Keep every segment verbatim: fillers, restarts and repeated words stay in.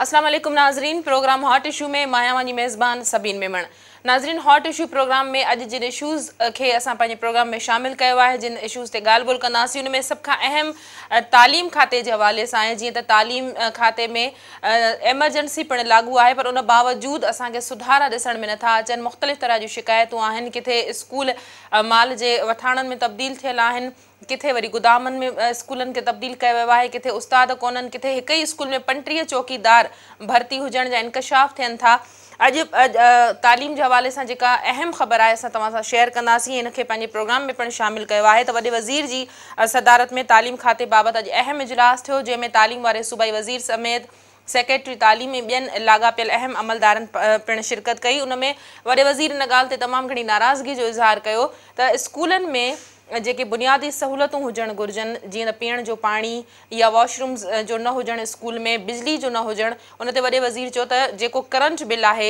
अस्सलाम वालेकुम नाज़रीन, प्रोग्राम हॉट इशू में मायावानी मेज़बान सबीन मेमन। नाज़रीन, हॉट इशू प्रोग्राम में अॼु जिन इशूज़ खे असां पंहिंजे प्रोग्राम में शामिल कयो आहे, जिन इशूज़ ते ॻाल्हि ॿोल कंदासीं, उन में सभ खां अहम तालीम खाते जे हवाले सां आहे। जीअं त तालीम खाते में एमरजेंसी पिणु लागू आहे, पर उन बावजूदि असांखे सुधारा ॾिसण में नथा अचनि। मुख़्तलिफ़ तरह जूं शिकायतूं आहिनि। किथे स्कूल माल जे वठाणनि में तब्दील थियल आहिनि, किथे वरी गुदामनि में स्कूलनि खे तब्दील कयो वियो आहे, किथे उस्ताद कोन्हनि, किथे हिक ई स्कूल में पंटीह चौकीदार भर्ती हुजण जा इंकशाफ थियनि था। अॼु तालीम जे हवाले सां जेका अहम ख़बर आहे असां तव्हां सां शेयर कंदासीं। इनखे पंहिंजे प्रोग्राम में पिणु शामिल कयो आहे त वॾे वज़ीर जी सदारत में तालीम खाते बाबति अॼु अहम इजलास थियो, जंहिंमें तालीम वारे सूबाई वज़ीर समेत सेक्रेटरी तालीम ऐं ॿियनि लाॻापियल अहम अमलदारनि पिणु शिरकत कई। उन में वॾे वज़ीर इन ॻाल्हि ते तमामु घणी नाराज़गी जो इज़हार कयो त स्कूलनि में जेके बुनियादी सहूलियतूं हुजणु घुरिजनि, जीअं त पीअण जो पाणी या वॉशरूम्स जो न हुजणु, स्कूल में बिजली जो न हुजणु, उन ते वॾे वज़ीर चयो त जेको करंट बिल आहे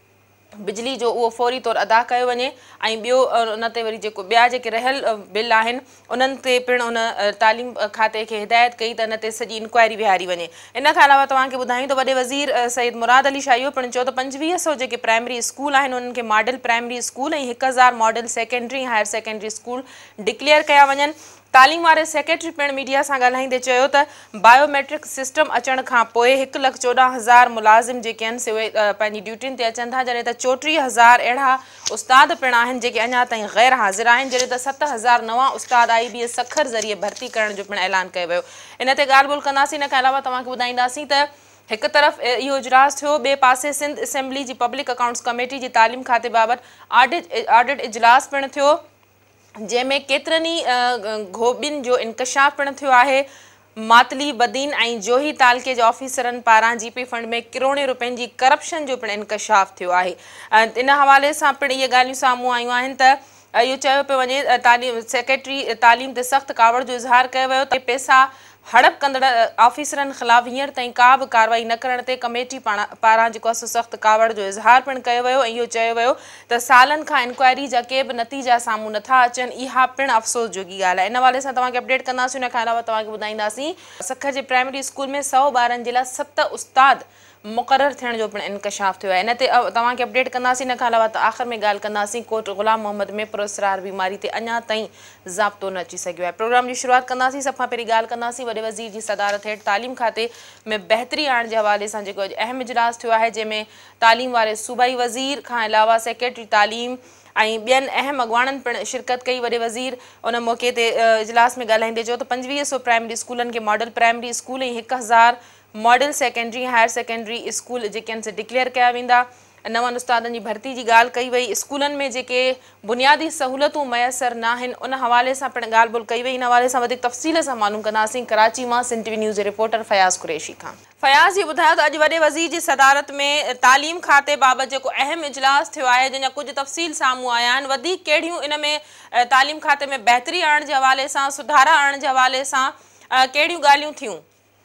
बिजली जो उहो फौरी तौरु अदा कयो वञे, ऐं ॿियो उन ते वरी जेको ॿिया जेके रहियल बिल आहिनि उन्हनि ते पिणु उन तालीम खाते खे हिदायत कई त इन ते सॼी इंक्वायरी विहारी वञे। इन खां अलावा तव्हांखे ॿुधायूं त वॾे वज़ीर सईद मुराद अली शाह इहो पिणु चयो त पंजवीह सौ जेके प्राइमरी स्कूल आहिनि उन्हनि खे मॉडल प्राइमरी स्कूल ऐं हिकु हज़ार model secondary higher secondary school declare कया वञनि। तालीम वारे सेक्रेटरी पिणु मीडिया सां ॻाल्हाईंदे चयो त बायोमेट्रिक सिस्टम अचण खां पोइ हिकु लख चोॾहं हज़ार मुलाज़िम जेके आहिनि से उहे पंहिंजी ड्यूटियुनि ते अचनि था, जॾहिं त चोटीह हज़ार अहिड़ा उस्ताद पिणु आहिनि जेके अञा ताईं ग़ैर हाज़िर आहिनि, जॾहिं त सत हज़ार नवां उस्ताद आई बी एस सखर ज़रिए भर्ती करण जो पिणु ऐलान कयो वियो। इन ते ॻाल्हि ॿोल कंदासीं। इन खां अलावा तव्हांखे ॿुधाईंदासीं त हिकु तरफ़ इहो इजलास थियो, ॿिए पासे सिंध असेंबली जी पब्लिक अकाउंट्स कमेटी जी तालीम खाते बाबति ऑडिट ऑडिट इजलास पिणु थियो, जंहिंमें केतिरनि ई घोबियुनि जो इंकशाफ पिणु थियो आहे। मातली बदीन ऐं जोही तालके जे ऑफिसरनि पारां जीपी फंड में किरोड़े रुपयनि जी करप्शन जो पिणु इंकशाफ थियो आहे। इन हवाले सां पिणु इहे ॻाल्हियूं साम्हूं आयूं आहिनि त इहो चयो पियो वञे, तालीम सेक्रेटरी तालीम ते सख़्तु कावड़ जो इज़हार कयो वियो त पैसा हड़प कंदड़ ऑफिसरनि ख़िलाफ़ हींअर ताईं का बि कार्रवाई न करण ते कमेटी पारां पारां जेको आहे सख़्तु कावड़ जो इज़हार पिणु कयो वियो ऐं इहो चयो वियो त सालनि खां इंक्वायरी जा के बि नतीजा साम्हूं नथा अचनि। इहा पिणु अफ़सोस जोगी ॻाल्हि आहे। इन हवाले सां तव्हांखे अपडेट कंदासीं। उन खां अलावा तव्हांखे ॿुधाईंदासीं सखर जे प्राइमरी स्कूल में सौ ॿारनि जे लाइ सत उस्ताद मुक़ररु थियण जो पिणु इंकशाफ थियो आहे। इन ते तव्हांखे अपडेट कंदासीं। इन खां अलावा आख़िर में ॻाल्हि कंदासीं कोट ग़ुलाम मोहम्मद में पुरस्रार बीमारी ते अञा ताईं ज़ाब्तो न अची सघियो आहे। प्रोग्राम जी शुरूआति कंदासीं। सभ खां पहिरीं ॻाल्हि कंदासीं वॾे वज़ीर जी सदारत हेठि तालीम खाते में बहितरी आणण जे हवाले सां जेको अॼु अहम इजलास थियो आहे, जंहिंमें तालीम वारे सूबाई वज़ीर खां अलावा सेक्रेटरी तालीम ऐं ॿियनि अहम अॻवाननि पिणु शिरकत कई। वॾे वज़ीर उन मौक़े ते इजलास में ॻाल्हाईंदे चयो त पंजवीह सौ प्राइमरी स्कूलनि खे मॉडल प्राइमरी स्कूल ऐं हिकु हज़ार model secondary higher secondary school जेके आहिनि से डिक्लेयर कया वेंदा। नवनि उस्तादनि जी भर्ती जी ॻाल्हि कई वई। स्कूलनि में जेके बुनियादी सहूलियतूं मयसर न आहिनि उन हवाले सां पिणु ॻाल्हि ॿोल कई वई। इन हवाले सां वधीक तफ़सील सां मालूम कंदासीं कराची मां सिंध टीवी न्यूज़ जे रिपोर्टर फयाज़ कुरैशी खां। फयाज़, जी ॿुधायो त अॼु वॾे वज़ीर जी सदारत में तालीम खाते बाबति जेको अहम इजलास थियो आहे, जंहिंजा कुझु तफ़सील साम्हूं आया आहिनि, वधीक कहिड़ियूं इन में तालीम खाते में बहितरी आणण जे हवाले सां, सुधारा आणण जे हवाले सां कहिड़ियूं ॻाल्हियूं थियूं?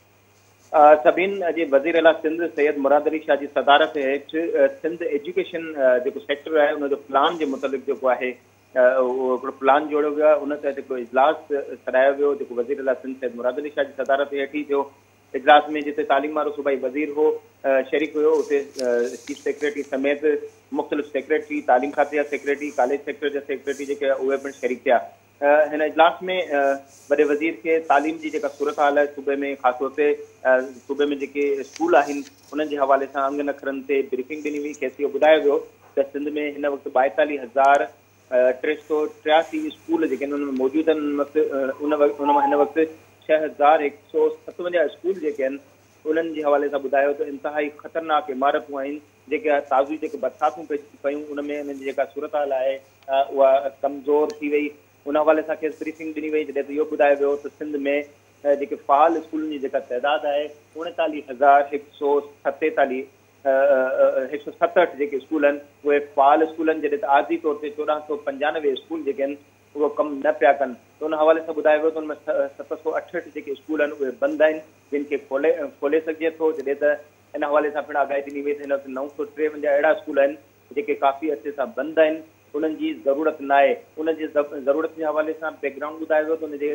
सबीन, अॼु वज़ीर आला सिंध सैयद मुराद अली शाह जी सदारत हेठि सिंध एजुकेशन जेको सेक्टर आहे उनजो प्लान जे मुताबिक़ जेको आहे उहो हिकिड़ो प्लान जोड़ियो वियो आहे। उन ते जेको इजलास करायो वियो जेको वज़ीर आला सिंध सैयद मुराद अली शाह जी सदारत हेठि थियो। इजलास में जिते तालीम वारो सूबाई वज़ीर हो शरीक हुयो, उते चीफ सेक्रेटरी समेत मुख़्तलिफ़ सेक्रेटरी, तालीम खाते जा सेक्रेटरी, कॉलेज सेक्टर जा सेक्रेटरी जेके उहे पिणु शरीक थिया। हिन इजलास में वॾे वज़ीर खे तालीम जी जेका सूरत हाल आहे सूबे में, ख़ासि तौर ते सूबे में जेके स्कूल आहिनि उन्हनि जे हवाले सां अंग नखरनि ते ब्रीफिंग ॾिनी हुई। खेसि इहो ॿुधायो वियो त सिंध में हिन वक़्तु ॿाएतालीह हज़ार टे सौ टियासी स्कूल जेके आहिनि उन में मौजूदु आहिनि। उन वक़्तु उन वक़्तु उन मां हिन वक़्तु छह हज़ार हिकु सौ सतवंजाहु स्कूल जेके आहिनि उन्हनि जे हवाले सां ॿुधायो त इंतिहाई ख़तरनाक इमारतूं आहिनि जेके ताज़ियूं जेके बरसातूं पयूं उन में उन्हनि जी जेका सूरत हाल आहे उहा कमज़ोर थी वई। उन हवाले सां खेसि ब्रीफिंग ॾिनी वई, जॾहिं त इहो ॿुधायो वियो त सिंध में जेके फ़ाल स्कूलनि जी जेका तइदादु आहे उणेतालीह हज़ार हिकु सौ सतेतालीह हिकु सौ सतहठि जेके स्कूल आहिनि उहे फ़ाल स्कूल आहिनि, जॾहिं त आर्ज़ी तौर ते चोॾहं सौ पंजानवे स्कूल जेके आहिनि उहे कमु न पिया कनि। त उन हवाले सां ॿुधायो वियो त उन में सत सौ अठहठि जेके स्कूल आहिनि उहे बंदि आहिनि, जिन खे खोले खोले सघिजे थो। जॾहिं त इन हवाले सां पिणु आगाही ॾिनी वई त हिन वक़्तु नव सौ टेवंजाह अहिड़ा स्कूल आहिनि जेके काफ़ी अर्से सां बंदि आहिनि, उन्हनि जी ज़रूरत न आहे। उनजी ज़रूरत जे हवाले सां बैकग्राउंड ॿुधायो वियो त उनजे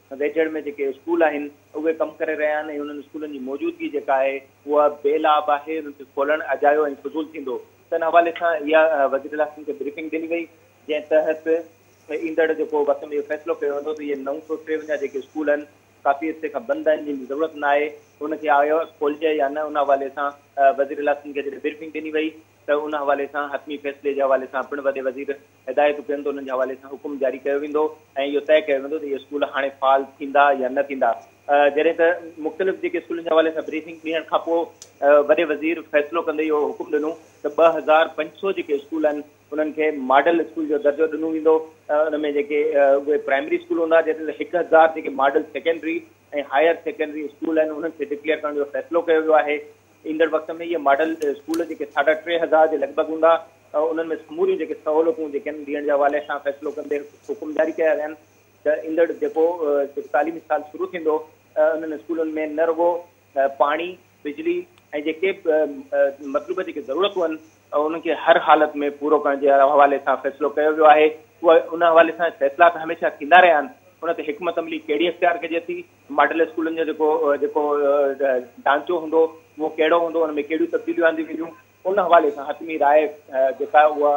वेझड़ में जेके स्कूल आहिनि उहे कमु करे रहिया आहिनि ऐं उन्हनि स्कूलनि जी मौजूदगी जेका आहे उहा बेलाब आहे, उन्हनि खे खोलणु अजायो ऐं फज़ूल थींदो। त इन हवाले सां इहा वज़ीर आला खे ब्रीफिंग ॾिनी वई, जंहिं तहत ईंदड़ जेको वक़्त में इहो फ़ैसिलो कयो वेंदो त इहे नव सौ टेवंजाह जेके स्कूल आहिनि काफ़ी हिस्से खां बंदि आहिनि, जिन जी ज़रूरत न आहे, उनखे आयो खोलिजे या न। उन हवाले सां वज़ीर आला खे जॾहिं ब्रीफिंग ॾिनी वई त उन हवाले सां हतमी फ़ैसिले जे हवाले सां पिणु वॾे वज़ीर हिदायतूं कनि त उन्हनि जे हवाले सां हुकुम जारी कयो वेंदो ऐं इहो तइ कयो वेंदो त इहे स्कूल हाणे फ़ाल थींदा या न थींदा। जॾहिं त मुख़्तलिफ़ जेके स्कूलनि जे हवाले सां ब्रीफिंग ॾियण खां पोइ वॾे वज़ीर फ़ैसिलो कंदे इहो हुकुम ॾिनो त ॿ हज़ार पंज सौ जेके स्कूल आहिनि उन्हनि खे मॉडल स्कूल जो दर्जो ॾिनो वेंदो। उन में जेके उहे प्राइमरी स्कूल हूंदा, जंहिं हिकु हज़ार जेके मॉडल सेकेंडरी ऐं हायर सेकेंडरी स्कूल आहिनि उन्हनि खे डिक्लेयर करण जो फ़ैसिलो कयो वियो आहे। ईंदड़ वक़्त में इहे मॉडल स्कूल जेके साढा टे हज़ार जे लॻभॻि हूंदा, उन्हनि में समूरियूं जेके सहूलियतूं जेके आहिनि ॾियण जे हवाले सां फ़ैसिलो कंदे हुकुम जारी कया विया आहिनि त ईंदड़ जेको तालीमी साल शुरू थींदो उन्हनि स्कूलनि में न रुगो पाणी, बिजली ऐं जेके मतिलबु जेके ज़रूरतूं आहिनि उनखे हर हालत में पूरो करण जे हवाले सां फ़ैसिलो कयो वियो आहे। उहा उन हवाले सां फ़ैसिला त हमेशह थींदा रहिया आहिनि, उन ते हिकमत अमली कहिड़ी इख़्तियार कजे थी, मॉडल स्कूलनि जो जेको जेको ढांचो हूंदो उहो कहिड़ो हूंदो, उन में कहिड़ियूं तब्दीलियूं आंदियूं वेंदियूं, उन हवाले सां हतमी राय जेका उहा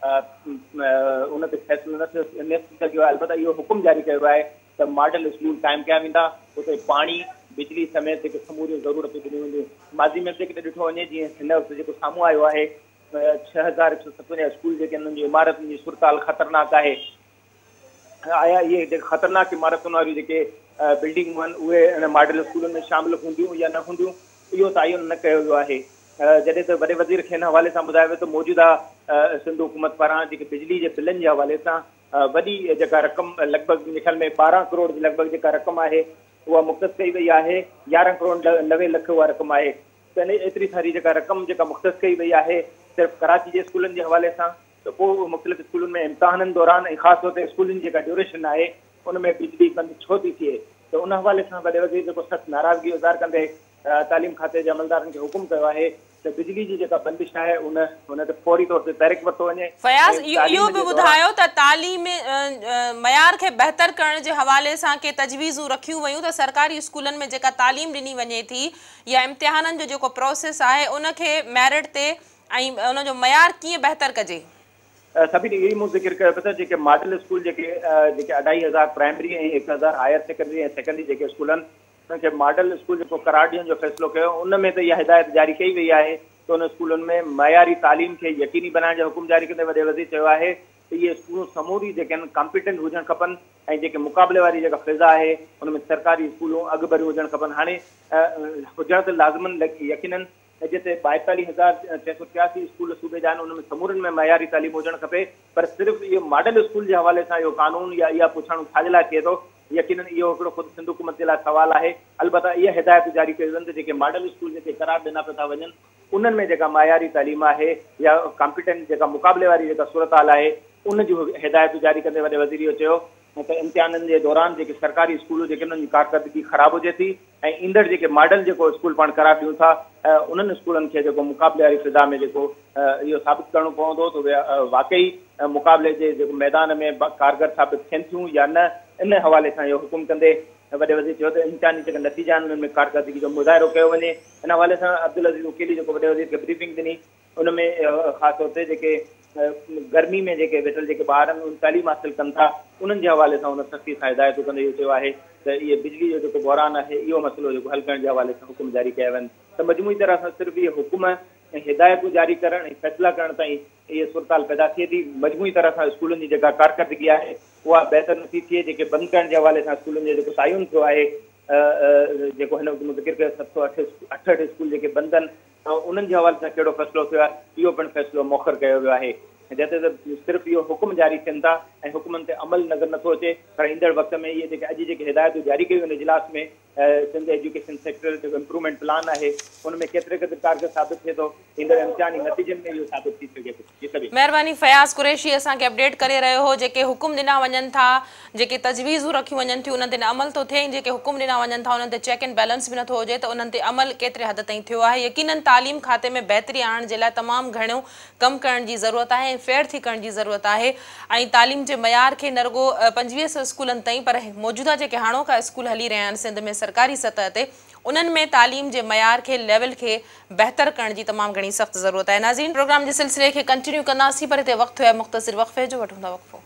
उन ते फ़ैसिलो न थी सघियो आहे। अलबत्ता इहो हुकुम जारी कयो आहे त मॉडल स्कूल क़ाइमु कया वेंदा, उते पाणी, बिजली समेत जेके समूरियूं ज़रूरतूं ॾिनियूं वेंदियूं। माज़ी में जेकॾहिं ॾिठो वञे जीअं हिन वक़्तु जेको साम्हूं आयो आहे छह हज़ार हिकु सौ सतवंजाह स्कूल जेके आहिनि उन्हनि जी इमारतुनि जी सूरताल ख़तरनाक आहे। आया इहे जेके ख़तरनाक इमारतुनि वारियूं जेके बिल्डिंगूं आहिनि उहे हिन मॉडल स्कूलनि में शामिलु हूंदियूं या न हूंदियूं, इहो तयन न कयो वियो आहे। जॾहिं त वॾे वज़ीर खे हिन हवाले सां ॿुधायो वियो त मौजूदा सिंध हुकूमत पारां जेके बिजली जे बिलनि जे हवाले सां वॾी जेका रक़म लॻभॻि मुंहिंजे ख़्याल में ॿारहं करोड़ जे लॻभॻि जेका रक़म आहे उहा मुख़्तस कई वई आहे, यारहं करोड़ नवे लख उहा रक़म आहे। त इन एतिरी सारी जेका रक़म जेका मुख़्तस कई वई आहे सिर्फ़ु कराची जे स्कूलनि जे हवाले सां, त पोइ मुख़्तलिफ़ स्कूलनि में इम्तिहाननि दौरान ऐं ख़ासि तौर ते स्कूलनि जी जेका ड्यूरेशन आहे उन में बिजली बंदि छो थी थिए। त उन हवाले सां वॾे वज़ीर जेको सख़्तु नाराज़गी इज़हार कंदे तालीम खाते जे अमलदारनि खे हुकुम कयो आहे त बिजली जी जेका बंदिश आहे उन उन ते फौरी तौर ते तहरीक वरितो वञे। फयाज़ इहो बि ॿुधायो त तालीम मयार खे बहितर करण जे हवाले सां के तजवीज़ूं रखियूं वयूं त सरकारी स्कूलनि में जेका तालीम ॾिनी वञे थी या इम्तिहाननि जो जेको प्रोसेस आहे उनखे मेरिट ते ऐं उनजो मयार कीअं बहितर कजे। सभी इहो ई मूं ज़िक्र कयो पियो त जेके मॉडल स्कूल जेके जेके अढाई हज़ार प्राइमरी ऐं हिकु हज़ार हायर सेकेंडरी ऐं सेकेंडरी जेके स्कूल आहिनि उन्हनि खे मॉडल स्कूल जेको करार ॾियण जो फ़ैसिलो कयो उन में त इहा हिदायत जारी कई वई आहे त उन स्कूलनि में मयारी तालीम खे यकीनी बनाइण जो हुकुम जारी कंदे वॾे वज़ीर चयो आहे त इहे स्कूल समूरी जेके आहिनि कॉम्पिटेंट हुजणु खपनि ऐं जेके मुक़ाबले वारी जेका फ़िज़ा आहे उन में सरकारी स्कूलूं अॻु भरियूं हुजणु खपनि। हाणे हुजण त लाज़िमन यकीननि जिते ॿाएतालीह हज़ार छह सौ टियासी स्कूल सूबे जा आहिनि उनमें समूरनि में मयारी तालीम हुजणु खपे, पर सिर्फ़ु इहो मॉडल स्कूल जे हवाले सां इहो कानून या इहा पुछणु छाजे लाइ थिए थो, यकीननि इहो हिकिड़ो ख़ुदि सिंध हुकूमत जे लाइ सवालु आहे। अलबत्ता इहा हिदायत जारी कयूं वञनि त जेके मॉडल स्कूल जेके करार ॾिना पिया था वञनि उन्हनि में जेका मयारी तालीम आहे या कॉम्पिटेंट जेका मुक़ाबले वारी जेका सूरत हाल आहे उन जूं हिदायतूं जारी कंदे वॾे वज़ीर इहो चयो त इम्तिहाननि जे दौरान जेके सरकारी स्कूल जेके उन्हनि जी कारकर्दगी ख़राब हुजे थी ऐं ईंदड़ जेके मॉडल जेको स्कूल पाण करार ॾियूं था उन्हनि स्कूलनि खे जेको मुक़ाबले वारी फिज़ा में जेको इहो साबित करणो पवंदो त उहे वाक़ई मुक़ाबले जे जेको मैदान में कारगर साबित थियनि थियूं या न, इन हवाले सां इहो हुकुम कंदे वॾे वज़ीर चयो त इम्तिहानी जेके नतीजा आहिनि उन्हनि में कारकर्दगी जो मुज़ाहिरो कयो वञे। इन हवाले सां अब्दुल अज़ीज़ वकीली जेको वॾे वज़ीर खे ब्रीफिंग ॾिनी उन में ख़ासि तौर ते जेके गर्मी में जेके वेठल जेके ॿार आहिनि उन तालीम हासिल कनि था उन्हनि जे हवाले सां उन सख़्ती सां हिदायतूं कंदे इहो चयो आहे त इहे बिजली जो जेको बहिरान आहे इहो मसइलो जेको हल करण जे हवाले सां हुकुम जारी कया आहिनि। त मजमूई तरह सां सिर्फ़ु इहे हुकुम ऐं हिदायतूं जारी करणु ऐं फ़ैसिला करण ताईं इहे सूरताल पैदा थिए थी। मजमूई तरह सां स्कूलनि जी जेका कारकर्दगी आहे उहा बहितर नथी थिए। जेके बंदि करण जे हवाले सां स्कूलनि जो जेको तयन थियो आहे जेको हिन वक़्तु ज़िक्र कयो सत सौ अठ अठहठि स्कूल जेके बंदि आहिनि उन्हनि जे हवाले सां कहिड़ो फ़ैसिलो थियो आहे इहो पिणु फ़ैसिलो मौख़र कयो वियो आहे। जिते त सिर्फ़ु इहो हुकुम जारी थियनि था ऐं हुकुमनि ते अमल नज़र नथो अचे, पर ईंदड़ वक़्त में इहे जेके अॼु जेके हिदायतूं जारी कयूं आहिनि इजलास में सिंध एजुकेशन सेक्टर जो इम्प्रूवमेंट प्लान है उनमें केतिरे केतिरे कारगर साबित थिए थो ईंदड़ इम्तिहानी नतीजनि में इहो साबित थी सघे थो। महिरबानी फयाज़ कुरैशी असांखे अपडेट करे रहियो हो जेके हुकुम ॾिना वञनि था जेके तजवीज़ूं रखियूं वञनि थियूं उन्हनि ते अमल थो थिए जेके हुकुम ॾिना वञनि था उन्हनि ते चेक एंड बैलेंस बि नथो हुजे त उन्हनि ते अमल केतिरे हद ताईं थियो आहे। यकीनन तालीम खाते में बहितरी आणण जे लाइ तमामु घणो कमु करण जी ज़रूरत आहे ऐं फेयर थी करण जी ज़रूरत आहे ऐं तालीम जे मयार खे न रुगो पंजवीह सौ स्कूलनि ताईं पर मौजूदा जेके हाणोका स्कूल हली रहिया आहिनि सिंध में सरकारी सतह ते उन्हनि में तालीम जे मयार खे लेवल खे बहितर करण जी तमामु घणी सख़्तु ज़रूरत आहे। नाज़रीन प्रोग्राम जे सिलसिले खे कंटिन्यू कंदासीं पर हिते वक़्तु आहे मुख़्तसिर वक़फ़े जो वठूं था वक़फ़ो।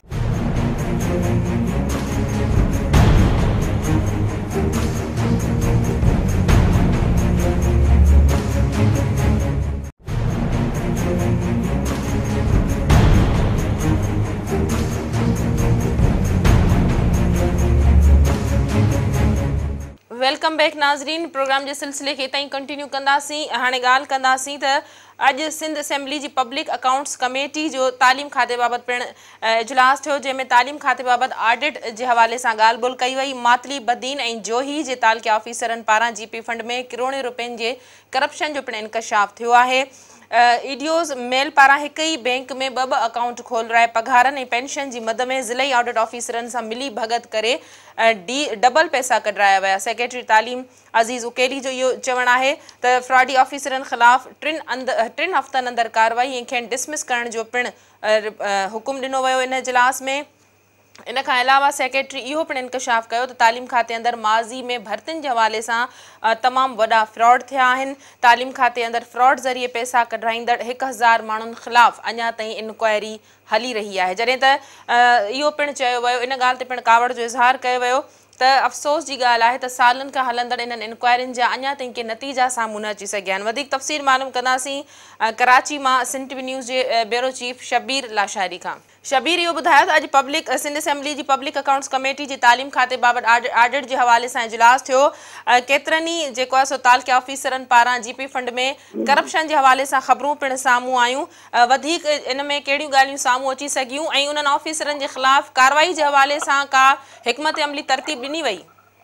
वेलकम बैक नाज़रीन प्रोग्राम के सिलसिले के ताईं कंटिन्यू कंदासीं। हाणे ॻाल्हि कंदासीं त अॼु सिंध असेंबली जी पब्लिक अकाउंट्स कमेटी जो तालीम खाते बाबति पिणु इजलास थियो जंहिंमें तालीम खाते बाबति ऑडिट जे हवाले सां ॻाल्हि ॿोल कई वई। मातली बदीन ऐं जोही जे तालके ऑफिसरनि पारां जीपी फंड में किरोड़े रुपयनि जे करप्शन जो पिणु इंकशाफ थियो आहे। ईडीओज़ मेल पारां हिकु ई बैंक में ॿ ॿ अकाउंट खोलाए पघारनि ऐं पेंशन जी मद में ज़िलई ऑडिट ऑफिसरनि सां मिली भगत करे डी डबल पैसा कढाया विया। सेक्रेटरी तालीम अज़ीज़ उकेली जो इहो चवणु आहे त फ्रॉडी ऑफिसरनि ख़िलाफ़ टिनि अंदरि टिनि हफ़्तनि अंदरि कार्रवाई ऐं खेनि डिसमिस करण जो पिणु हुकुम ॾिनो वियो इन इजलास में। इन खां अलावा सेक्रेटरी इहो पिणु इंकशाफ कयो त तालीम खाते अंदरि माज़ी में भर्तियुनि जे हवाले सां तमामु वॾा फ्रॉड थिया आहिनि। तालीम खाते अंदरि फ्रॉड ज़रिए पैसा कढाईंदड़ हिकु हज़ार माण्हुनि ख़िलाफ़ अञा ताईं इंक्वायरी हली रही आहे जॾहिं त इहो पिणु चयो वियो इन ॻाल्हि ते पिणु कावड़ जो इज़हार कयो वियो त अफ़सोस जी ॻाल्हि आहे त सालनि खां हलंदड़ इन्हनि इंक्वायरियुनि जा अञा ताईं के नतीजा साम्हूं न अची सघिया आहिनि। वधीक तफ़सील मालूम कंदासीं कराची मां सिंध टीवी न्यूज़ जे ब्यूरो चीफ शबीर लाशारी खां। शबीर इहो ॿुधायो त अॼु पब्लिक सिंध असेंबली जी पब्लिक अकाउंट्स कमेटी जी तालीम खाते बाबति ऑडिट जे हवाले सां इजलास थियो। केतिरनि ई जेको आहे सो तालके ऑफिसरनि पारां जीपी फंड में करप्शन जे हवाले सां ख़बरूं पिणु साम्हूं आयूं। वधीक इन में कहिड़ियूं ॻाल्हियूं साम्हूं अची सघियूं ऐं उन्हनि ऑफिसरनि जे ख़िलाफ़ कार्रवाई जे हवाले सां का हिकमत अमली तरतीब ॾिनी वई?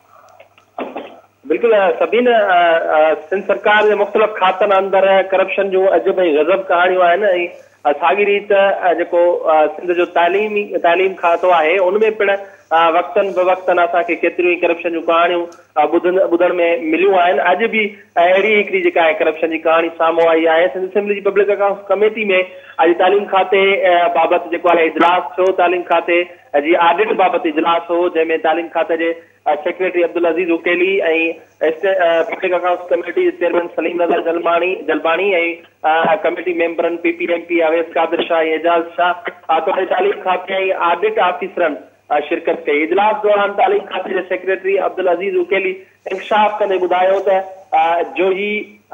बिल्कुल सबीन सिंध सरकार जे मुख़्तलिफ़ खातनि अंदरि करप्शन जूं अजब ऐं गज़ब कहाणियूं आहिनि ऐं साॻी रीति जेको सिंध जो तालीमी तालीम खातो आहे उनमें पिणु वक़्तनि ब वक़्तनि असांखे केतिरियूं ई करप्शन जूं कहाणियूं ॿुधण ॿुधण में मिलियूं आहिनि। अॼु बि अहिड़ी हिकिड़ी जेका आहे करप्शन जी कहाणी साम्हूं आई आहे। सिंध असेंबली जी पब्लिक अकाउंट्स कमेटी में अॼु तालीम खाते बाबति जेको आहे इजलास थियो। तालीम खाते जी ऑडिट बाबति इजलास हो जंहिंमें तालीम खाते जे सेक्रेटरी अब्दुल अज़ीज़ उकेली ऐं पब्लिक अकाउंट्स कमेटी जे चेयरमैन सलीम नज़र जलमाणी जलबाणी ऐं कमेटी मेंबरनि P P M P Awais Qadir Shah Ejaz Shah तोड़े तालीम खाते ऐं ऑडिट ऑफिसरनि शिरकत कई। इजलास दौरान तालीम खाते जे सेक्रेटरी अब्दुल अज़ीज़ उकेली इंकशाफ कंदे ॿुधायो त जोही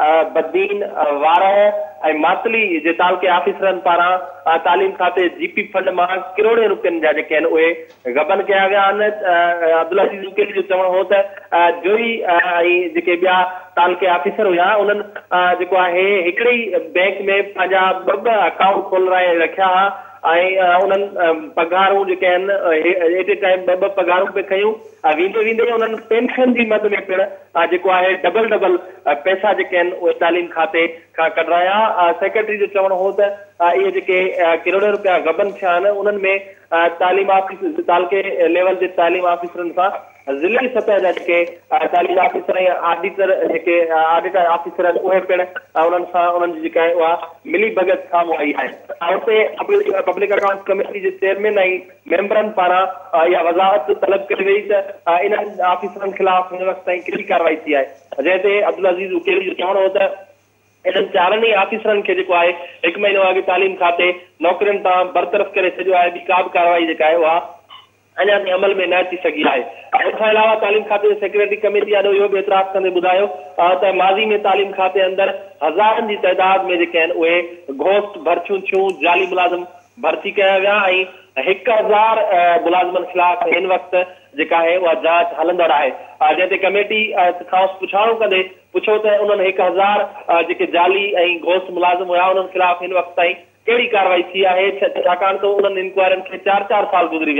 बदीन वारह ऐं मातली जे तालके ऑफिसरनि पारां तालीम खाते जीपी फंड मां किरोड़े रुपयनि जा जेके आहिनि उहे गबन कया विया आहिनि। अब्दुल अज़ीज़ उकेली जो चवणु हो त जोही ऐं जेके ॿिया तालके ऑफिसर हुया उन्हनि जेको आहे हिकिड़े ई बैंक में पंहिंजा ॿ ॿ अकाउंट खोलाए रखिया हुआ ऐं उन्हनि पघारूं जेके आहिनि एट ए टाइम ॿ ॿ पघारूं पे कयूं। वेंदे वेंदे उन्हनि पेंशन जी मद में पिणु जेको आहे डबल डबल पैसा जेके आहिनि उहे तालीम खाते खां कढाया। सेक्रेटरी जो चवणु हो त इहे जेके किरोड़े रुपया गबन थिया आहिनि उन्हनि में तालीम ऑफिस तालके लेवल जे तालीम ऑफिसरनि सां ज़िले सतह जा जेके तालीम ऑफिसर ऐं ऑडिटर जेके ऑडिट ऑफिसर आहिनि उहे पिणु उन्हनि सां उन्हनि जी जेका आहे उहा मिली भगत साम्हूं आई आहे। उते पब्लिक अकाउंट्स कमेटी जे चेयरमैन ऐं मेंबरनि पारां इहा वज़ाहत तलब कई वई त इन्हनि ऑफिसरनि ख़िलाफ़ हिन वक़्त ताईं कहिड़ी कार्रवाई थी आहे। जंहिं ते अब्दुल अज़ीज़ उकेली जो चवणो हो त इन्हनि चारनि ई ऑफिसरनि खे जेको आहे हिकु महीनो अॻु तालीम खाते नौकरियुनि तां बरतरफ़ करे छॾियो आहे। ॿी का बि कार्रवाई जेका आहे उहा अञा ताईं अमल में न अची सघी आहे। इन खां अलावा तालीम खाते जे सेक्रेटरी कमेटी ॾाढो इहो बि एतिराफ़ कंदे ॿुधायो त माज़ी में तालीम खाते अंदरि हज़ारनि जी तइदाद में जेके आहिनि उहे घोस्ट भर्तियूं थियूं जाली मुलाज़िम भर्ती कया विया ऐं हिकु हज़ार मुलाज़िमनि ख़िलाफ़ हिन वक़्तु जेका आहे उहा जांच हलंदड़ आहे। जंहिं ते कमेटी खां पुछाणो कंदे पुछो त उन्हनि हिकु हज़ार जेके जाली ऐं घोस्ट मुलाज़िम हुया उन्हनि ख़िलाफ़ हिन वक़्त ताईं कहिड़ी कार्रवाई थी आहे छाकाणि त उन्हनि इंक्वायरियुनि खे चार चार साल गुज़री विया आहिनि।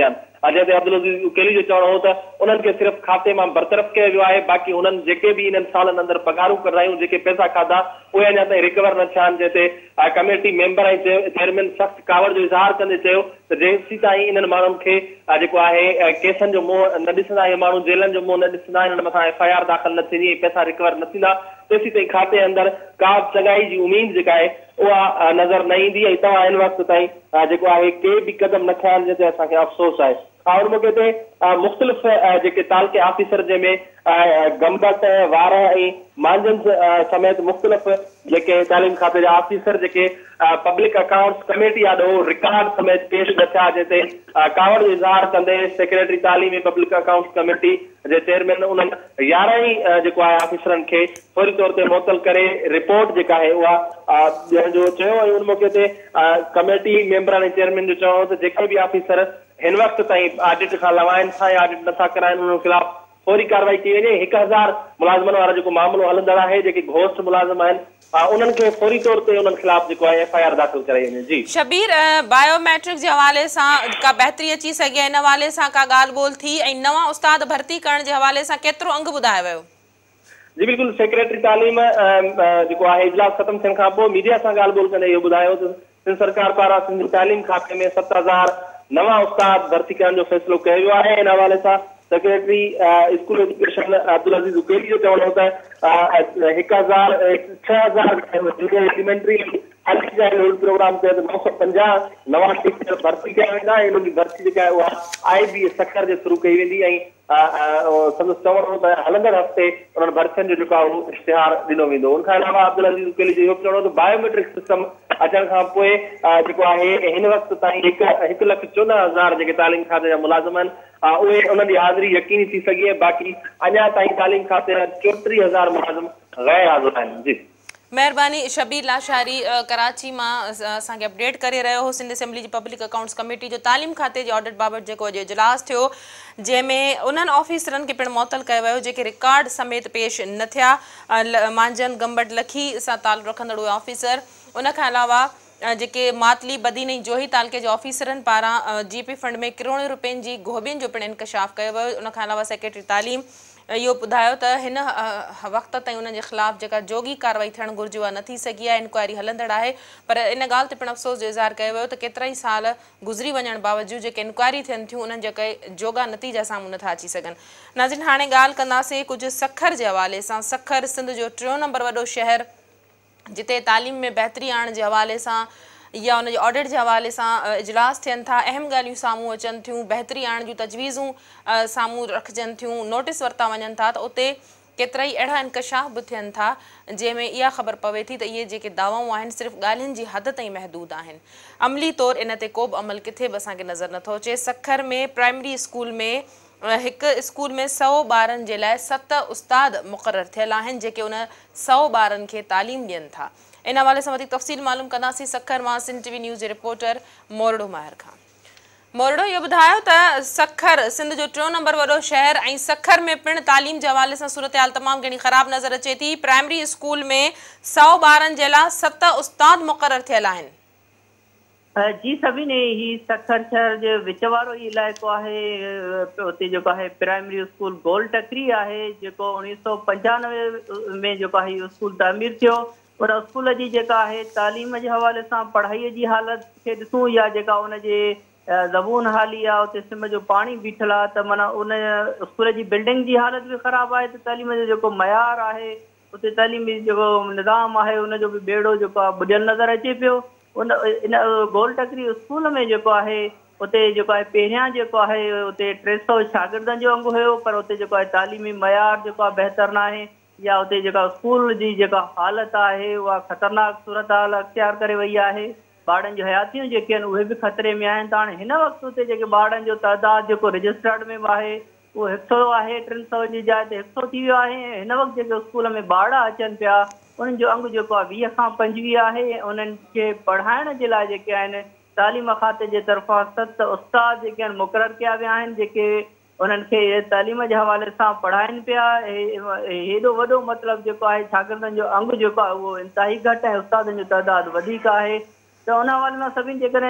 जंहिं ते अब्दुल अज़ीज़ उकेली जो चवणो हो त उन्हनि खे सिर्फ़ु खाते मां बरतरफ़ कयो वियो आहे। बाक़ी हुननि जेके बि इन्हनि सालनि अंदरि पघारूं करायूं, जेके पैसा खाधा, उहे अञा ताईं रिकवर न थिया आहिनि। जंहिं ते कमेटी मेंबर ऐं चेयरमैन सख़्तु कावड़ जो इज़हार कंदे चयो त जेसीं ताईं इन्हनि माण्हुनि खे जेको आहे केसनि जो मुंहुं न ॾिसंदा, इहे माण्हू जेलनि जो मुंहुं न ॾिसंदा, इन्हनि मथां एफ आई आर दाख़िल न थींदी, पैसा रिकवर न थींदा, तेसीं ताईं खाते अंदरि का बि चङाई जी उमेद जेका आहे उहा नज़र न ईंदी। ऐं तव्हां हिन वक़्त ताईं जेको आहे के बि क़दम न खया आहिनि, जंहिं ते असांखे अफ़सोस आहे। और मौक़े ते मुख़्तलिफ़ जेके तालके ऑफिसर जंहिंमें गंबत वार ऐं मांजन समेत मुख़्तलिफ़ जेके तालीम खाते जा ऑफिसर जेके पब्लिक अकाउंट्स कमेटी आहे ॾोह रिकॉर्ड समेत पेश न थिया, जंहिं ते कावड़ जो इज़हार कंदे सेक्रेटरी तालीम पब्लिक अकाउंट्स कमेटी जे चेयरमैन उन्हनि यारहं ई जेको आहे ऑफिसरनि खे फौरी तौर ते मुअतल करे रिपोर्ट जेका आहे उहा ॾियण जो चयो। ऐं उन मौक़े ते कमेटी मेंबरनि ऐं चेयरमैन जो चवणो त जेके बि ऑफिसर हिन वक़्त ताईं ऑडिट खां लवाइनि था या ऑडिट नथा कराइनि, उन्हनि ख़िलाफ़ फौरी कार्रवाई कई वञे। हिकु हज़ार मुलाज़िमनि वारो जेको मामिलो हलंदड़ आहे, जेके घोस्ट मुलाज़िम आहिनि, उन्हनि खे फौरी तौर ते उन्हनि ख़िलाफ़ जेको आहे एफ आई आर दाख़िल कराई वञे। जी शबीर, बायोमेट्रिक जे हवाले सां का बहितरी अची सघे, हिन हवाले सां का ॻाल्हि ॿोल थी, ऐं नवां उस्ताद भर्ती करण जे हवाले सां केतिरो अंग ॿुधायो वियो? जी बिल्कुलु, सेक्रेटरी तालीम जेको आहे इजलास ख़तमु थियण खां पोइ मीडिया सां ॻाल्हि ॿोल कंदे इहो ॿुधायो त सिंध सरकार पारां सिंध तालीम खाते में सत हज़ार नवां उस्ताद भर्ती करण जो फ़ैसिलो कयो वियो आहे। हिन हवाले सां secretary school education Abdul Aziz Ukeli जो चवणो त हिकु हज़ार छह हज़ार जूनियर एलिमेंट्री प्रोग्राम तहत नौ सौ पंजाह नवां टीचर भर्ती कया वेंदा ऐं उन्हनि जी भर्ती जेका आहे उहा आई बी सखर जे थ्रू कई वेंदी। ऐं संदसि चवणो त हलंदड़ हफ़्ते उन्हनि भर्तियुनि जो जेको आहे उहो इश्तिहार ॾिनो वेंदो। उनखां अलावा अब्दुल अज़ीज़ उकेली जो इहो चवणो त बायोमेट्रिक सिस्टम अचण खां पोइ जेको आहे हिन वक़्त ताईं हिकु हिकु लख चोॾहं हज़ार जेके तालीम खाते जा मुलाज़िम आहिनि उहे उन्हनि जी हाज़िरी यकीनी थी सघी आहे। बाक़ी अञा ताईं तालीम खाते जा चोटीह हज़ार मुलाज़िम गैर हाज़िर आहिनि। जी महिरबानी शबीर लाशारी कराची मां असांखे अपडेट करे रहियो हो। सिंध असेंबली जी पब्लिक अकाउंट्स कमेटी जो तालीम खाते जे ऑडिट बाबति जेको अॼु इजलास थियो, जंहिंमें उन्हनि ऑफिसरनि खे पिणु मुअतल कयो वियो जेके रिकॉर्ड समेत पेश न थिया। मांजन गंबट लखी सां तालुक़ु रखंदड़ उहे ऑफिसर, उनखां अलावा जेके मातली बदीन ऐं जोही तालके जे ऑफिसरनि पारां जी पी फंड में किरोड़नि रुपयनि जी गोबियुनि जो पिणु इंकशाफ कयो वियो। उनखां अलावा सेक्रेटरी तालीम इहो ॿुधायो त हिन वक़्त ताईं उन्हनि जे ख़िलाफ़ जेका जोगी कार्रवाई थियणु घुरिजे उहा न थी सघी आहे, इंक्वायरी हलंदड़ आहे। पर इन ॻाल्हि ते पिणु अफ़सोस जो इज़हार कयो वियो त केतिरा ई साल गुज़री वञण बावजूदि जेके इंक्वायरी थियनि थियूं उन्हनि जेके जोगा नतीजा साम्हूं नथा अची सघनि। नाज़रीन, हाणे ॻाल्हि कंदासीं कुझु सखर जे हवाले सां। सखर सिंध जो टियों नंबर वॾो शहर, जिते तालीम में बहितरी आणण जे हवाले सां या उनजे ऑडिट जे हवाले सां इजलास थियनि था, अहम ॻाल्हियूं साम्हूं अचनि थियूं, बहितरी आणण जूं तजवीज़ूं साम्हूं रखजनि थियूं, नोटिस वरिता वञनि था, त उते केतिरा ई अहिड़ा इंकशाफ बि थियनि था जंहिंमें इहा ख़बर पवे थी त इहे जेके दावाऊं आहिनि सिर्फ़ु ॻाल्हियुनि जी हद ताईं महदूद आहिनि। अमली तौरु इन ते को बि अमल किथे बि असांखे नज़र नथो अचे। सखर में प्राइमरी स्कूल में हिकु स्कूल में सौ ॿारनि जे लाइ सत उस्ताद मुक़ररु थियल आहिनि जेके उन सौ ॿारनि खे तालीम ॾियनि था। इन हवाले सां वधीक तफ़सील मालूम कंदासीं सखर मां सिंध टीवी न्यूज़ जे रिपोर्टर मोरड़ो माहिर खां। मोरड़ो, इहो ॿुधायो त सखर सिंध जो टियों नंबर वॾो शहर ऐं सखर में पिणु तालीम जे हवाले सां सूरत हाल तमामु घणी ख़राबु नज़र अचे थी। प्राइमरी स्कूल में सौ ॿारनि जे लाइ सत उस्ताद मुक़ररु थियल आहिनि। जी सभिन ही सखर शहर जे विच वारो ई इलाइक़ो आहे। उते जेको आहे प्राइमरी स्कूल गोल टकरी आहे, जेको उणिवीह सौ पंजानवे में जेको आहे इहो स्कूल तामीर थियो। पर स्कूल जी जेका आहे तालीम जे हवाले सां पढ़ाईअ जी हालत खे ॾिसूं या जेका उनजे ज़बून हाली आहे, उते सिम जो पाणी बीठल आहे, त माना उन स्कूल जी बिल्डिंग जी हालत बि ख़राबु आहे। त तालीम जो जेको मयार आहे, उते तालीमी जेको निज़ाम आहे उनजो बि बेड़ो जेको आहे बुॾियल नज़र अचे पियो। उन इन गोल टकरी स्कूल में जेको आहे उते जेको आहे पहिरियां जेको आहे उते टे सौ शागिर्दनि जो अंग हुयो, पर उते जेको आहे तालीमी मयार जेको आहे बहितर न आहे, या उते जेका स्कूल जी जेका हालत आहे उहा ख़तरनाक सूरत हाल अख़्तियार करे वई आहे। ॿारनि जूं हयातियूं जेके आहिनि उहे बि ख़तरे में आहिनि। त हाणे हिन वक़्तु उते जेके ॿारनि जो तइदादु जेको रजिस्टर्ड में आहे उहो हिकु सौ आहे, टिनि सौ जी जाइ ते हिकु सौ थी वियो आहे। हिन वक़्तु जेके स्कूल में ॿार अचनि पिया उन्हनि जो अंग जेको आहे वीह खां पंजवीह आहे। ऐं उन्हनि खे पढ़ाइण जे लाइ जेके आहिनि तालीम खाते जे तरफ़ां सत उस्ताद जेके आहिनि मुक़ररु कया विया आहिनि, जेके उन्हनि खे तालीम जे हवाले सां पढ़ाइनि पिया। हेॾो वॾो मतिलबु जेको आहे शागिर्दनि जो अंग जेको आहे उहो इंतिहाई घटि ऐं उस्तादनि जो तइदादु वधीक आहे। त उन हवाले सां सभिनी जेकॾहिं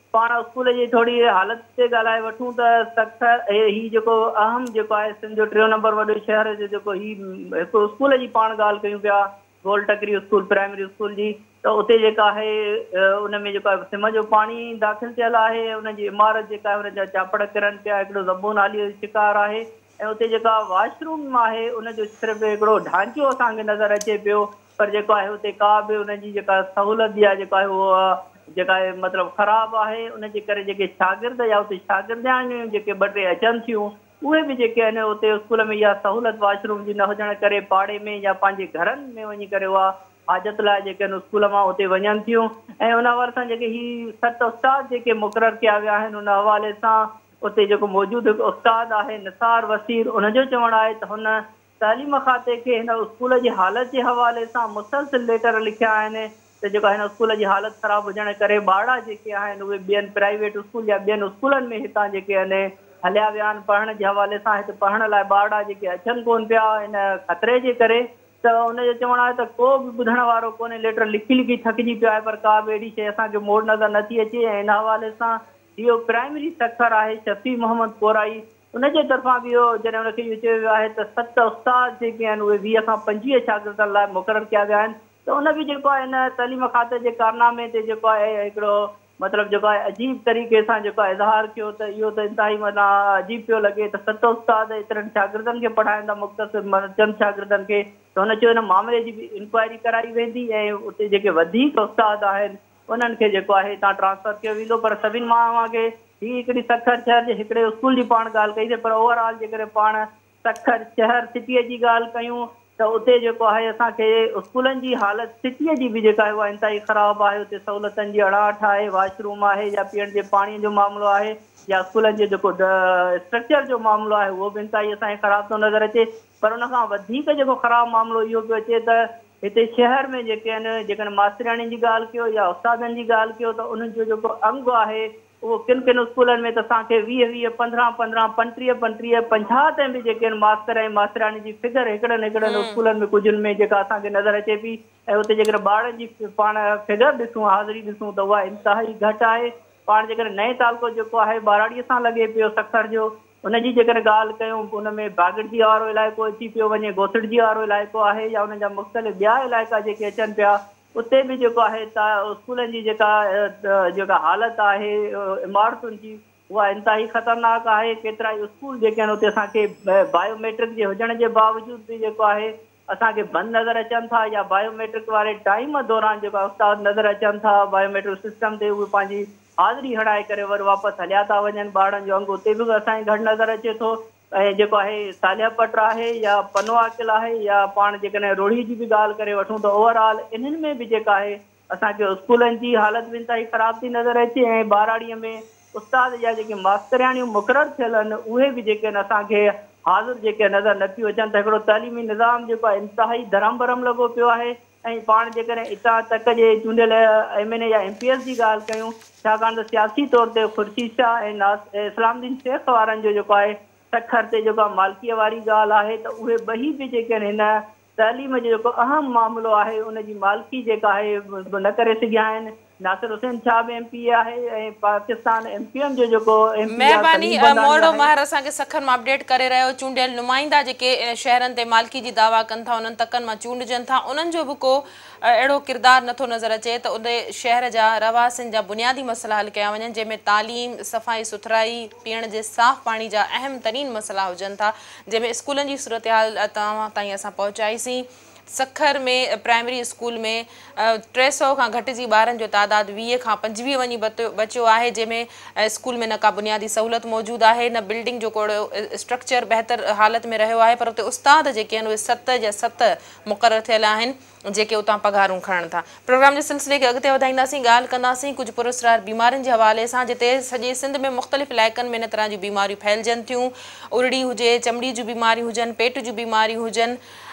पाण स्कूल जी थोरी हालत ते ॻाल्हाए वठूं त सखर ही जेको अहम जेको आहे सिंध जो टियों नंबर वॾो शहर जो जेको ही हिकु स्कूल जी पाण ॻाल्हि कयूं पिया Gol Takri school primary school जी त उते जेका आहे उन में जेको आहे सिम जो पाणी दाख़िल थियल आहे उनजी इमारत जेका आहे उनजा चापड़ किरनि पिया हिकिड़ो ज़बो नाली जो शिकार आहे ऐं उते जेका वॉशरूम आहे उनजो सिर्फ़ु हिकिड़ो ढांचो असांखे नज़र अचे पियो पर जेको आहे उते का बि उनजी जेका सहूलियत आहे जेका आहे उहा जेका आहे मतिलबु ख़राबु आहे उनजे करे जेके शागिर्द या उते शागिर्दियाणियूं जेके ॿ टे अचनि थियूं उहे बि जेके आहिनि उते स्कूल में इहा सहूलियत वॉशरूम जी न हुजण करे पाड़े में या पंहिंजे घरनि में वञी करे उहा हाजत लाइ जेके आहिनि स्कूल मां उते वञनि थियूं ऐं उन हवाले सां जेके ही सत उस्ताद जेके मुक़ररु कया विया आहिनि उन हवाले सां उते जेको मौजूदु उस्ताद आहे निसार वसीर उनजो चवणु आहे त हुन तालीम खाते खे हिन स्कूल जी हालत जे हवाले सां मुसलसिल लेटर लिखिया आहिनि त जेका हिन स्कूल जी हालत ख़राबु हुजण करे ॿार जेके आहिनि उहे ॿियनि प्राइवेट स्कूल या ॿियनि स्कूलनि में हितां जेके आहिनि हलिया विया आहिनि पढ़ण जे हवाले सां हिते पढ़ण लाइ ॿार जेके अचनि कोन पिया हिन ख़तरे जे करे त उनजो चवणु आहे त को बि ॿुधण वारो कोन्हे लेटर लिखी लिखी थकिजी पियो आहे पर का बि अहिड़ी शइ असांखे मोड़ नज़र नथी अचे ऐं हिन हवाले सां इहो प्राइमरी सखर आहे शफ़ी मोहम्मद कोराई उनजे तरफ़ां बि इहो जॾहिं उनखे इहो चयो वियो आहे त सत उस्ताद जेके आहिनि उहे वीह खां पंजवीह शागिर्दनि लाइ मुक़ररु कया विया आहिनि त उन बि जेको आहे हिन तइलीम खाते जे कारनामे ते जेको आहे हिकिड़ो मतिलबु जेको आहे अजीब तरीक़े सां जेको आहे इज़हार कयो त इहो त इंतिहाई माना अजीब पियो लॻे त सत उस्ताद एतिरनि शागिर्दनि खे पढ़ाईंदा मुख़्तसिर चंद शागिर्दनि खे त हुन चयो हिन मामले जी बि इंक्वायरी कराई वेंदी ऐं उते जेके वधीक उस्ताद आहिनि उन्हनि खे जेको आहे हितां ट्रांसफर कयो वेंदो पर सभिनी माण्हुनि खे हीअ हिकिड़ी सखर शहर जे हिकिड़े स्कूल जी पाण ॻाल्हि कई पर ओवरऑल जेकॾहिं पाण सखर शहर सिटीअ जी ॻाल्हि कयूं त उते जेको आहे असांखे स्कूलनि जी हालत सिटीअ जी बि जेका आहे उहा इंतिहाई ख़राबु आहे उते सहूलियतनि जी अड़ाहट आहे वॉशरूम आहे या पीअण जे पाणीअ जो मामिलो आहे या स्कूलनि जो जेको स्ट्रक्चर जो मामिलो आहे उहो बि इंतिहाई असांखे ख़राबु थो नज़र अचे पर उन खां वधीक जेको ख़राबु मामिलो इहो पियो अचे त हिते शहर में जेके आहिनि जेकॾहिं मास्तरियाणी जी ॻाल्हि कयो या उस्तादनि जी ॻाल्हि कयो त उन्हनि जो जेको अंग आहे उहो किन किन स्कूलनि में त असांखे वीह वीह पंद्रहं पंद्रहं पंटीह पंटीह पंजाह ताईं बि जेके आहिनि मास्तर ऐं मास्तराणी जी फिगर हिकिड़नि हिकिड़नि स्कूलनि में कुझु में जेका असांखे नज़र अचे पई ऐं उते जेकॾहिं ॿारनि जी पाण फिगर ॾिसूं हाज़िरी ॾिसूं त उहा इंतिहाई घटि आहे पाण जेकॾहिं नए तालको जेको आहे ॿाराड़ीअ सां लॻे पियो सखर जो उनजी जेकॾहिं ॻाल्हि कयूं उन में बागड़जी वारो इलाइक़ो अची पियो वञे गोसड़जी वारो इलाइक़ो आहे या उन जा मुख़्तलिफ़ ॿिया इलाइक़ा जेके अचनि पिया उते बि जेको आहे स्कूलनि जी जेका जेका हालत आहे इमारतुनि जी उहा इंतिहाई ख़तरनाक आहे केतिरा ई स्कूल जेके आहिनि उते असांखे बायोमेट्रिक जे हुजण जे बावजूद बि जेको आहे असांखे बंदि नज़र अचनि था या बायोमेट्रिक वारे टाइम दौरान जेका उस्ताद नज़र अचनि था बायोमेट्रिक सिस्टम ते उहे पंहिंजी हाज़िरी हणाए करे वरी वापसि हलिया था वञनि ॿारनि जो अंग उते बि असांखे घटि नज़र अचे थो ऐं जेको आहे सालिया पट आहे या पनवा किला आहे या पाण जेकॾहिं रोड़ी जी बि ॻाल्हि करे वठूं त ओवरऑल इन्हनि में बि जेका आहे असांखे स्कूलनि जी हालत बि इंतिहाई ख़राबु थी नज़र अचे ऐं ॿाराड़ीअ में उस्ताद या जेके मास्तरियाणियूं मुक़ररु थियल आहिनि उहे बि जेके आहिनि असांखे हाज़िर जेके नज़र न थियूं अचनि त हिकिड़ो तइलीमी निज़ाम जेको आहे इंतिहाई धरम भरम लॻो पियो आहे ऐं पाण जेकॾहिं हितां तक जे चूंडियल एम एन ए या एम पी एस जी ॻाल्हि कयूं छाकाणि त सियासी तौर ते ख़ुर्शीद शाह ऐं नास इस्लामुद्दीन शेख वारनि जो जेको आहे सखर ते जेका मालिकीअ वारी ॻाल्हि आहे त उहे ॿई बि जेके आहिनि हिन तइलीम जो जेको अहम मामिलो आहे उनजी मालिकी जेका आहे न करे सघिया आहिनि नासिर हुसैन शाह बि एम पी आहे ऐं पाकिस्तान एम पी एम जो जेको महिरबानी मोड़ो महर असांखे सखर मां अपडेट करे रहियो चूंडियल नुमाइंदा जेके शहरनि ते मालिकी जी दावा कनि था उन्हनि तकनि मां चूंडजनि था उन्हनि जो बि को अहिड़ो किरदारु नथो नज़र अचे त उन शहर जा रवासिन जा बुनियादी मसइला हल कया वञनि जंहिंमें तालीम सफ़ाई सुथराई पीअण जे साफ़ पाणी जा अहम तरीन मसइला हुजनि था जंहिंमें स्कूलनि जी सूरत हाल तव्हां ताईं असां पहुचाईसीं सखर में प्राइमरी स्कूल में टे सौ खां घटि जी ॿारनि जो तादादु वीह खां पंजवीह वञी बचियो आहे जंहिंमें स्कूल में न का बुनियादी सहूलियत मौजूदु आहे न बिल्डिंग जो को स्ट्रक्चर बहितर हालत में रहियो आहे पर उते उस्ताद जेके आहिनि उहे सत जा सत मुक़ररु थियल आहिनि जेके उतां पघारूं खणनि था प्रोग्राम जे सिलसिले खे अॻिते वधाईंदासीं ॻाल्हि कंदासीं कुझु पुरस्कार बीमारियुनि जे हवाले सां जिते सॼे सिंध में मुख़्तलिफ़ इलाइक़नि में इन तरह जूं बीमारियूं फैलिजनि थियूं उरड़ी हुजे चमड़ी जूं बीमारियूं हुजनि पेट जूं बीमारियूं हुजनि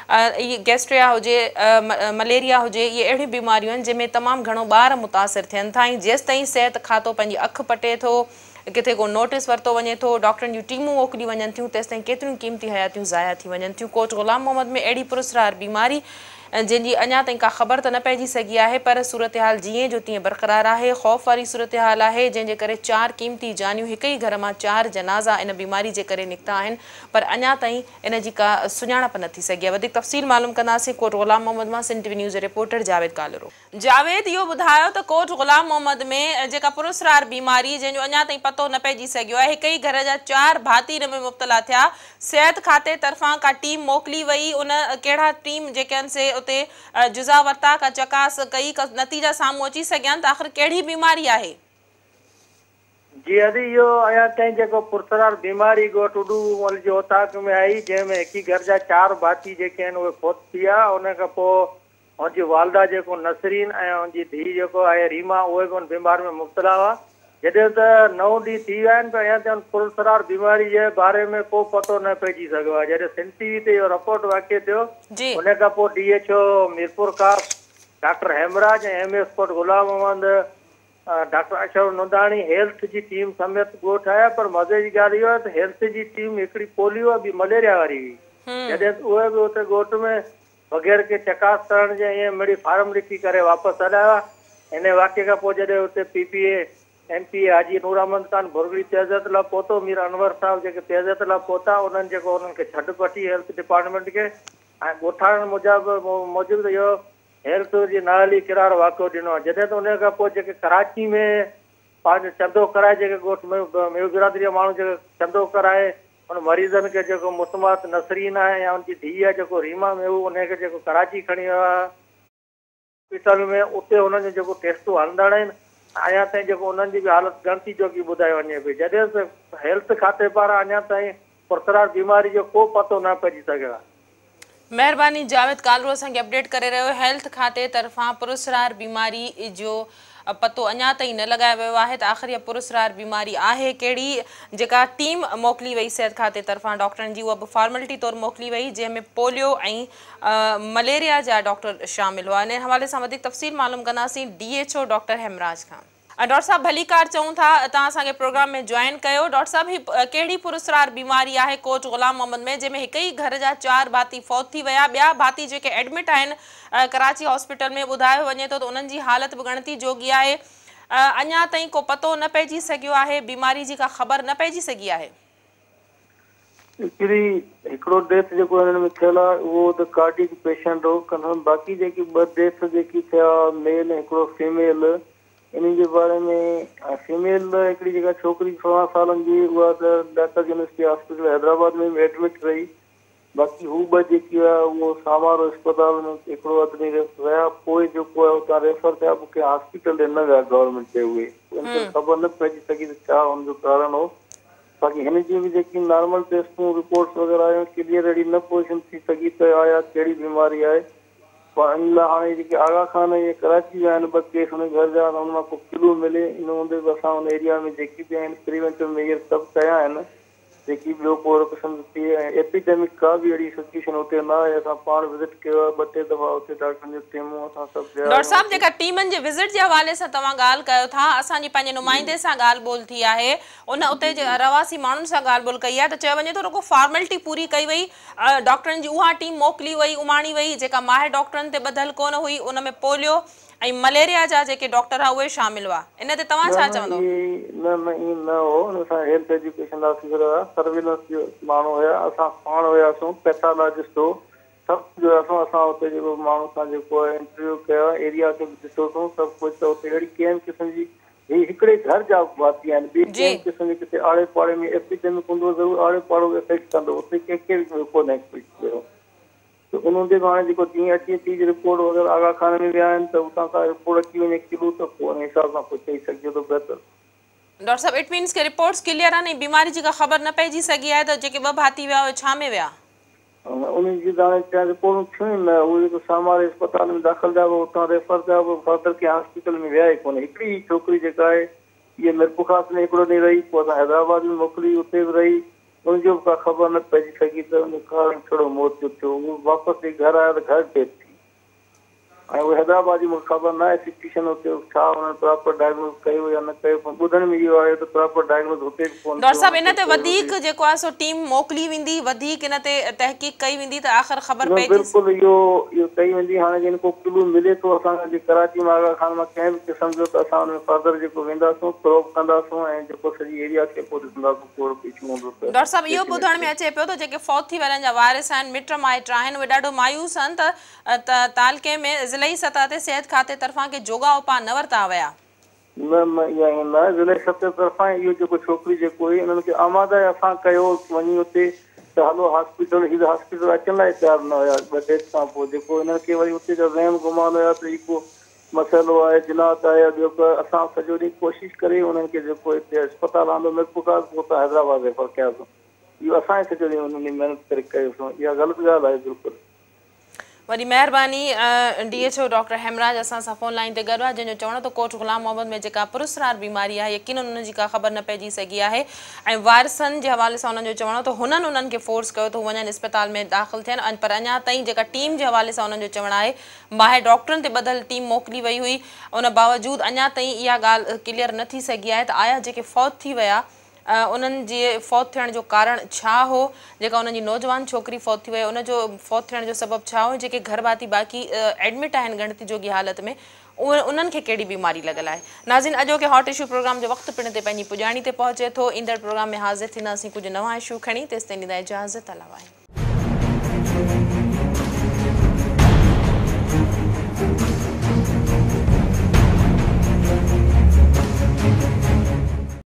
ये गैस्ट्रिया हुजे मलेरिया हुजे ये अहिड़ियूं बीमारियूं आहिनि जंहिंमें तमामु घणो ॿार मुतासिर थियनि था ऐं जेसि ताईं सिहत खातो पंहिंजी अखि पटे थो किथे को नोटिस वरितो वञे थो डॉक्टरनि जूं टीमूं मोकिलियूं वञनि थियूं तेसि ताईं केतिरियूं क़ीमती हयातियूं ज़ाया थी वञनि थियूं कोच ग़ुलाम मोहम्मद में अहिड़ी पुरस्कार बीमारी जंहिंजी अञा ताईं का ख़बर त न पइजी सघी आहे पर सूरत हाल जीअं जो तीअं बरक़रार आहे। ख़ौफ़ वारी सूरत हाल आहे जंहिंजे करे चार क़ीमती जानियूं हिक ई घर मां चार जनाज़ा इन बीमारी जे करे निकिता आहिनि पर अञा ताईं इन जी का सुञाणप न थी सघी आहे। वधीक तफ़सील मालूम कंदासीं कोट ग़ुलाम मोहम्मद मां सिंध टीवी न्यूज़ जे रिपोर्टर जावेद कालरो। जावेद, इहो ॿुधायो त कोट ग़ुलाम मोहम्मद में जेका पुरस्रार बीमारी जंहिंजो अञा ताईं पतो न पइजी सघियो आहे, हिक ई घर जा चार भाती इन में मुब्तला थिया, सिहत खाते तरफ़ां का टीम मोकिली वई, उन कहिड़ा टीम जेके आहिनि से उते जुज़ा वरिता, का चकास कई, का नतीजा साम्हूं अची सघिया आहिनि त आख़िर कहिड़ी बीमारी आहे? जी अदी इहो अञा ताईं जेको पुरसरार बीमारी ॻोठ उडूमल जे ओताक में आई जंहिंमें हिक ई घर जा चार भाती जेके आहिनि उहे फौत थी विया। उन खां पोइ हुनजी वालदा जेको नसरीन ऐं हुनजी धीउ जेको आहे रीमा उहे बि हुन बीमारी में मुब्तला हुआ। जॾहिं त नव ॾींहं थी विया आहिनि पर अञा ताईं पुरसरार बीमारी जे बारे में को पतो न पइजी सघियो आहे। जॾहिं सिंध टीवी ते इहो रिपोर्ट वाक़िए थियो उन खां पोइ डी एच ओ मीरपुर खास डॉक्टर हेमराज ऐं M S Kot Ghulam Muhammad doctor Ashraf Nandani health जी टीम समेत ॻोठ आया पर मज़े जी ॻाल्हि इहो आहे त हेल्थ जी टीम हिकिड़ी पोलियो ॿी मलेरिया वारी हुई। जॾहिं उहे बि उते ॻोठ में बग़ैर के चकास करण जे ईअं मिड़ी फार्म लिखी करे वापसि हलाया। हिन वाक़े खां पोइ जॾहिं उते P P A M P A Haji Noor Ahmed Khan Bhurgari तेज़त लाइ पहुतो, मीर अनवर साहब जेके तेज़त लाइ पहुता उन्हनि जेको उन्हनि खे छॾ पटी हेल्थ डिपार्टमेंट खे ऐं ॻोठाणनि मूजिबि मूजिबि इहो हेल्थ जी नाली किरार वाक़ियो ॾिनो आहे। जॾहिं त उन खां पोइ जेके कराची में पंहिंजो चंदो कराए जेके ॻोठ में मेव बिरादरी जा माण्हू जेके चंदो कराए उन मरीज़नि खे जेको मुतमात नसरीन आहे या उनजी धीउ आहे जेको रीमा मेव उनखे जेको कराची खणी वियो आहे हॉस्पिटल में, उते उन्हनि जो जेको टेस्टूं हलंदड़ आहिनि अञा ताईं जेको उन्हनि जी बि हालत गणती जोगी ॿुधायो वञे पई। जॾहिं त हेल्थ खाते पारां अञा ताईं पुरसरार बीमारी जो को पतो न पइजी सघियो आहे। महिरबानी जावेद कालरो असांखे अपडेट करे रहियो। हेल्थ खाते तरफ़ां पुरसरार बीमारी जो पतो अञा ताईं न लॻायो वियो आहे त आख़िर इहा पुरसरार बीमारी आहे कहिड़ी। जेका टीम मोकिली वई सिहत खाते तरफ़ां डॉक्टरनि जी उहा बि फॉर्मेलिटी तौरु मोकिली वई जंहिंमें पोलियो ऐं मलेरिया जा डॉक्टर शामिल हुआ। इन हवाले सां वधीक तफ़सील मालूम कंदासीं D H O doctor Hemraj खां। डॉक्टर साहब भलीकार चऊं था तव्हां असांखे प्रोग्राम में जॉइन कयो। डॉक्टर साहब ही कहिड़ी पुरसरार बीमारी आहे कोट ग़ुलाम मोहम्मद में जंहिंमें हिक ई घर जा चार भाती फौत थी विया, ॿिया भाती जेके एडमिट आहिनि कराची हॉस्पिटल में ॿुधायो वञे थो त उन्हनि जी हालत बि ॻणती जोगी आहे। अञा ताईं को पतो न पइजी सघियो आहे, बीमारी जी का ख़बर न पइजी सघी आहे। हिकिड़ी हिकिड़ो डेथ जेको हिननि में थियल आहे उहो त कार्डिक पेशेंट हो कंदमि, बाक़ी जेकी ॿ डेथ जेकी थिया मेल ऐं हिकिड़ो फीमेल इन जे बारे में फीमेल हिकिड़ी जेका छोकिरी सोरहं सालनि जी उहा त डॉक्टर यूनिवर्सिटी हॉस्पिटल हैदराबाद में एडमिट रही। बाक़ी हू ॿ जेकी आहे उहो सामारो अस्पताल में हिकिड़ो आदमी विया पोइ जेको आहे उतां रेफर थिया मूंखे हॉस्पिटल ॾे न विया गवर्नमेंट ते, उहे उनखे ख़बर न पइजी सघी त छा हुनजो कारण हो। बाक़ी हिन जी बि जेकी नॉर्मल टेस्टूं रिपोर्ट्स वग़ैरह आहियूं क्लियर अहिड़ी न पोजिशन थी सघी त आया कहिड़ी बीमारी आहे। पर इन लाइ हाणे जेके आगा खान इहे कराची विया आहिनि ॿ केस हुन घर जा हुन मां को किलो मिले इन हूंदे बि असां हुन एरिया में जेकी बि आहिनि प्रिवेंटिव मेजर सभु कया आहिनि। जेकी ॿियो को क़िस्म थी ऐं एपिडेमिक का बि अहिड़ी सिचुएशन उते न आहे। असां पाण विज़िट कयो आहे ॿ टे दफ़ा उते डॉक्टरनि जूं टीमूं असां सभु। डॉक्टर साहब जेका टीमनि जे विज़िट जे हवाले सां तव्हां ॻाल्हि कयो था, असांजी पंहिंजे नुमाइंदे सां ॻाल्हि ॿोल थी आहे, उन उते जे रवासी माण्हुनि सां ॻाल्हि ॿोल कई आहे त चयो वञे थो रुगो फॉर्मेलिटी पूरी कई वई, डॉक्टरनि जी उहा टीम मोकिली वई उमाणी वई जेका माहिर डॉक्टरनि ते ॿधल कोन हुई, उन में पोलियो ऐं मलेरिया जा जेके डॉक्टर हुआ उहे शामिल हुआ। इन ते तव्हां छा चवंदो? न न ईअं न हो, असां हेल्थ एजुकेशन ऑफिसर हुआ, सर्विलेंस जो माण्हू हुया, असां पाण हुयासीं, पैथोलॉजिस्ट हो, सभु जो असां असां उते जेको माण्हू सां जेको आहे इंटरव्यू कयो आहे, एरिया खे बि ॾिठोसीं सभु कुझु। त उते अहिड़ी कंहिं क़िस्म जी ही हिकिड़े घर जा भाती आहिनि, ॿी कंहिं क़िस्म जी किथे आड़े पाड़े में एपिडेमिक हूंदो ज़रूरु आड़े पाड़ो इफेक्ट कंदो, उते कंहिंखे बि कोन एक्सपेक्ट कयो। त उन्हनि ते हाणे जेको जीअं अचे थी रिपोर्ट वग़ैरह आगा खाने में विया आहिनि त उतां खां रिपोर्ट अची वञे किलो त पोइ हुन हिसाब सां कुझु चई सघिजे थो बहितर। डॉक्टर साहब इट मीन्स के रिपोर्ट्स क्लियर आहिनि, बीमारी जी का ख़बर न पइजी सघी आहे त जेके ॿ भाती विया उहे छा में विया? उन्हनि जी हाणे छा रिपोर्टूं थियूं न, उहे जेको सामार अस्पताल में दाख़िल थिया पोइ उतां रेफर थिया पोइ फर्दर कंहिं हॉस्पिटल में विया ई कोन्हे। हिकिड़ी छोकिरी जेका आहे इहे मिरपुखास में हिकिड़ो ॾींहुं रही, पोइ असां हैदराबाद में मोकिली, उते बि रही, उनजो बि का ख़बर न पइजी सघी त उन कारण थोरो मौत जो थियो। उहो वापसि घर आया त घर डेथ थी। ऐं उहे हैदराबाद जी मूंखे ख़बर न आहे सिचुएशन हुते छा उन्हनि प्रॉपर डायग्नोज कयो या न कयो पर ॿुधण में इहो आहे त प्रॉपर डायग्नोज हुते बि कोन डॉक्टर साहब इन ते वधीक जेको आहे सो टीम मोकिली वेंदी वधीक इन ते तहक़ीक़ कई वेंदी त आख़िर ख़बर पइजी बिल्कुलु इहो इहो कई वेंदी हाणे जिन को क्लू मिले थो असांखे कराची मां आगा खान मां कंहिं बि क़िस्म जो त असां हुन में फर्दर जेको वेंदासीं प्रोब कंदासीं ऐं जेको सॼी एरिया खे पोइ ॾिसंदासीं कहिड़ो इशू हूंदो त डॉक्टर साहब इहो ॿुधण में अचे पियो त जेके फौत थी वञण जा वारिस आहिनि मिट माइट आहिनि उहे ॾाढो मायूस आहिनि त तालके में ज़िलई सतह ते सिहत खाते तरफ़ां के जोगा उपा न वरिता विया न इहा न ज़िले सतह तरफ़ां इहो जेको छोकिरी जेको हुई उन्हनि खे आमादा असां कयो वञी हुते त हलो हॉस्पिटल हीअ हॉस्पिटल अचण लाइ तयारु न हुया ॿ डेज खां पोइ जेको हिननि खे वरी हुते जा वहम गुमान हुया त हिकु मसइलो आहे जिनात आहे ॿियो त असां सॼो ॾींहुं कोशिशि करे उन्हनि खे जेको हिते अस्पताल आंदो मिरपुकार पोइ त हैदराबाद रेफर कयासीं इहो असांजे सॼो ॾींहुं उन्हनि महिनत करे कयोसीं इहा ग़लति ॻाल्हि आहे बिल्कुलु वरी महिरबानी D H O doctor Hemraj असां सां फ़ोन लाइन ते गॾु आहे जंहिंजो चवणो त कोट ग़ुलाम मोहम्मद में जेका पुरस्रार बीमारी आहे यकीनन उन जी का ख़बर न पइजी सघी आहे ऐं वारिसनि जे हवाले सां उन्हनि जो चवणो त हुननि उन्हनि खे फोर्स कयो त वञनि इस्पताल में दाख़िल थियनि पर अञा ताईं जेका टीम जे हवाले सां उन्हनि जो चवणु आहे ॿाहिरि डॉक्टरनि ते ॿधल टीम मोकिली वई हुई उन बावजूदि अञा ताईं इहा ॻाल्हि क्लियर न थी सघी आहे त आया जेके फौत थी विया उन्हनि जे फौत थियण जो कारण छा हो जेका उन्हनि जी नौजवान छोकिरी फौत थी वई उनजो फौत थियण जो सबबु छा हो जेके घरभाती बाक़ी एडमिट आहिनि गणती जोगी हालत में उहे उन्हनि खे कहिड़ी बीमारी लॻल आहे नाज़रीन अॼोके हॉट इशू प्रोग्राम जो वक़्तु पिण ते पंहिंजी पुॼाणी ते पहुचे थो ईंदड़ प्रोग्राम में हाज़िर थींदासीं कुझु नवां इशू खणी तेसिताईं ॾींदा इजाज़त अलावा